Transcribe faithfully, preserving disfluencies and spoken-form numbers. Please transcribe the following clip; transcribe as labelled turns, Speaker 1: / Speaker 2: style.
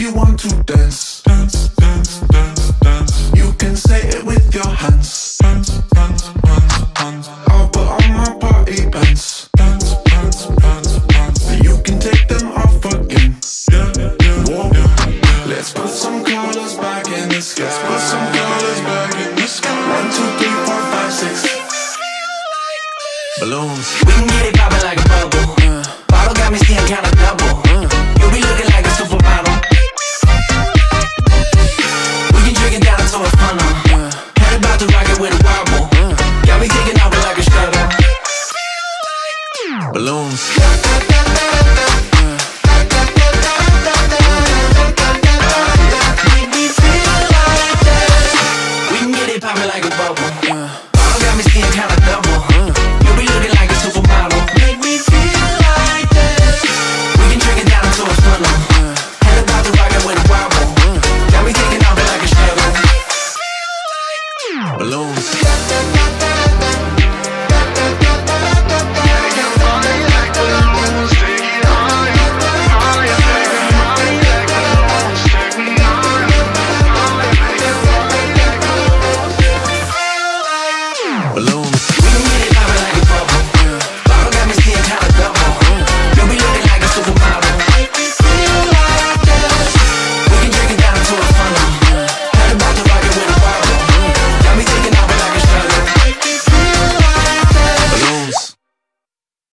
Speaker 1: you want to dance, dance, dance, dance, dance, you can say it with your hands. Dance, dance, dance, dance. I'll put on my party pants. Dance, dance, dance, dance. And you can take them off again. Yeah, yeah, whoa. Yeah. Let's put some colors back in the sky. Let's put some colors back in the sky. One, two, three, four, five, six. Balloons.